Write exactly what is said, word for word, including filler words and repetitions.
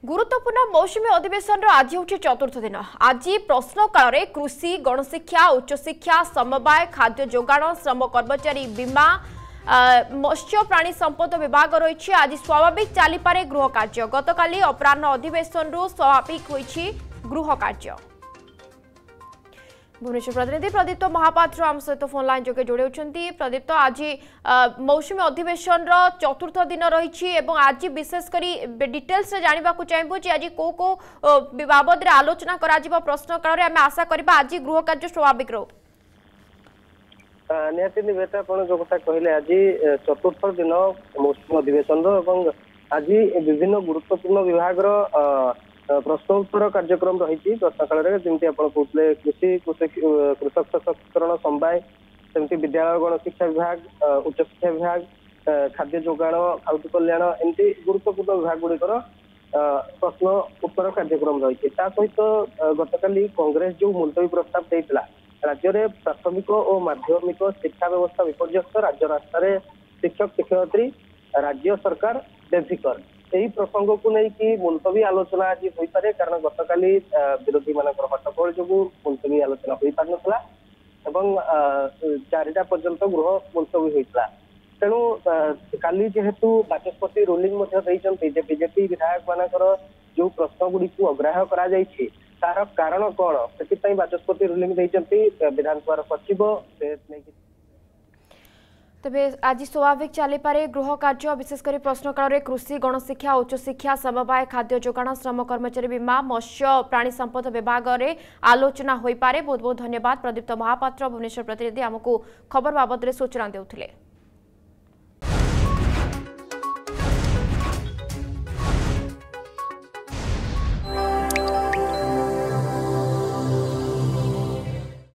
गुरुत्वपूर्ण मौसुमी अधिवेशन आज हूँ चतुर्थ दिन। आज प्रश्नकाल में कृषि, गणशिक्षा, उच्चशिक्षा, समवाय, खाद्य जोगाण, श्रम कर्मचारी बीमा, मत्स्य प्राणी संपद विभाग रही। आज स्वाभाविक चलीपे गृह कार्य। गतकाली अपराह्न अधिवेशन स्वाभाविक होईछि गृह कार्य। भुवनेश्वर प्रतिनिधि प्रदीप्त महापात्र आम सहित फोन लाइन जोगे जोड़े होती। प्रदीप्त आज मौसुमी अधिवेशन चतुर्थ दिन रही। आज विशेषकर डिटेल्स जानवा चाहबू आज कौ कौ बाबद आलोचना करा प्रश्नकाल में आम आशा करबा आज गृह कार्य स्वाभाविक रो। निहाती निवेदिता आपण जो कथा कहले आज चतुर्थ दिन मौसुमी अधिवेशन आज विभिन्न गुरुत्वपूर्ण विभाग प्रश्नोत्तर कार्यक्रम रही। प्रश्नकाल में जमी आप कहते कृषि कृषक सशक्तिकरण समवाय सेमती विद्यालय गणशिक्षा विभाग, उच्चशिक्षा विभाग, खाद्य जोगाण, खाउटी कल्याण एमती गुरुत्वपूर्ण विभाग गुड़िकर प्रश्न उत्तर कार्यक्रम रही। सहित गतकाली कांग्रेस जो मुलतवी प्रस्ताव देता राज्य में प्राथमिक और माध्यमिक शिक्षा व्यवस्था विपर्यस्त, राज्य रास्तार शिक्षक शिक्षयित्री, राज्य सरकार बेफिकर यही प्रसंग को लेकिन मुलतवी आलोचना आज हो पारे। कारण गतकाली विरोधी मान हट्टगोल जो मुलतवी आलोचना हो पार नाला एवं चारिटा पर्यंत गृह मुलतवी होता। तेणु काली जेहेतु बाचस्पति रूलिंग बीजेपी विधायक मानकर जो प्रश्न गुड़ी अग्राह्य कर तार कारण कौन से बाचस्पति रूलिंग विधानसभा सचिव तेबे आज स्वाभाविक चलीपे गृह कार्य। विशेषकर प्रश्नकाल में कृषि, गणशिक्षा, उच्चशिक्षा, समवाय, खाद्य जोगाण, श्रम कर्मचारी बीमा, मत्स्य प्राणी संपद विभाग में आलोचना हो पारे। बहुत बहुत धन्यवाद प्रदीप्त महापात्र भुवनेश्वर प्रतिनिधि आमको खबर बाबद सूचना देउथिले।